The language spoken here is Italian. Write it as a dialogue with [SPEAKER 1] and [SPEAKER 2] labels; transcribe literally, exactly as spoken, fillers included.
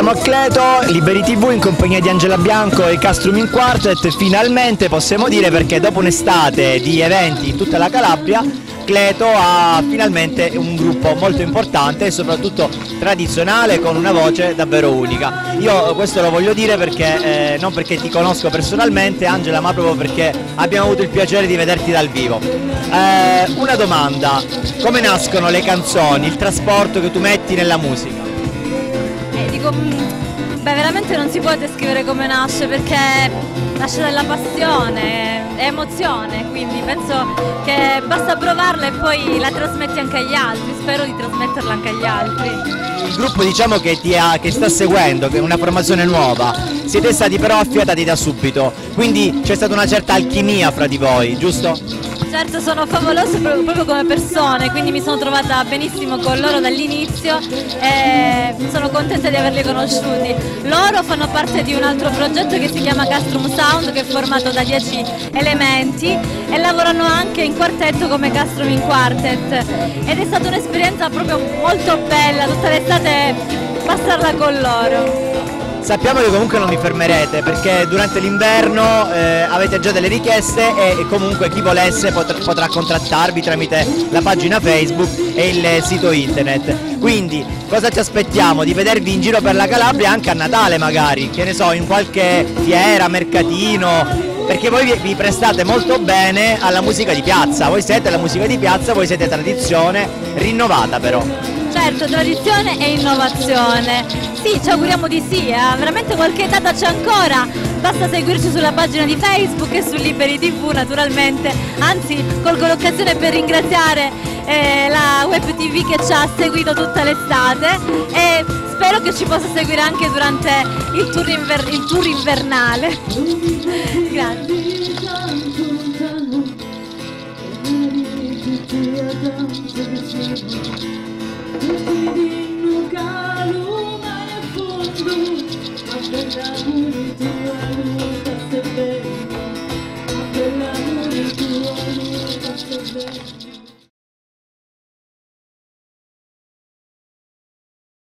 [SPEAKER 1] Siamo a Cleto, Liberi ti vu in compagnia di Angela Bianco e Castrum in Quartet, finalmente possiamo dire, perché dopo un'estate di eventi in tutta la Calabria, Cleto ha finalmente un gruppo molto importante e soprattutto tradizionale, con una voce davvero unica. Io questo lo voglio dire perché, eh, non perché ti conosco personalmente Angela, ma proprio perché abbiamo avuto il piacere di vederti dal vivo. Eh, una domanda, come nascono le canzoni, il trasporto che tu metti nella musica?
[SPEAKER 2] Eh, dico, beh, veramente non si può descrivere come nasce, perché nasce dalla passione, è emozione, quindi penso che basta provarla e poi la trasmetti anche agli altri, spero di trasmetterla anche agli altri.
[SPEAKER 1] Il gruppo, diciamo, che ti ha, che sta seguendo, che è una formazione nuova, siete stati però affiatati da subito, quindi c'è stata una certa alchimia fra di voi, giusto?
[SPEAKER 2] Certo, sono favolose proprio, proprio come persone, quindi mi sono trovata benissimo con loro dall'inizio e sono contenta di averli conosciuti. Loro fanno parte di un altro progetto che si chiama Castrum Sound, che è formato da dieci elementi, e lavorano anche in quartetto come Castrum in Quartet, ed è stata un'esperienza proprio molto bella tutta l'estate passarla con loro.
[SPEAKER 1] Sappiamo che comunque non vi fermerete, perché durante l'inverno eh, avete già delle richieste e comunque chi volesse potrà, potrà contrattarvi tramite la pagina Facebook e il sito internet. Quindi cosa ci aspettiamo? Di vedervi in giro per la Calabria anche a Natale magari, che ne so, in qualche fiera, mercatino, perché voi vi, vi prestate molto bene alla musica di piazza, voi siete la musica di piazza, voi siete tradizione rinnovata però.
[SPEAKER 2] Certo, tradizione e innovazione. Sì, ci auguriamo di sì, eh. Veramente qualche data c'è ancora, basta seguirci sulla pagina di Facebook e su Liberi ti vu naturalmente. Anzi, colgo l'occasione per ringraziare eh, la Web ti vu che ci ha seguito tutta l'estate e spero che ci possa seguire anche durante il tour, inver il tour invernale. Grazie. Thank you.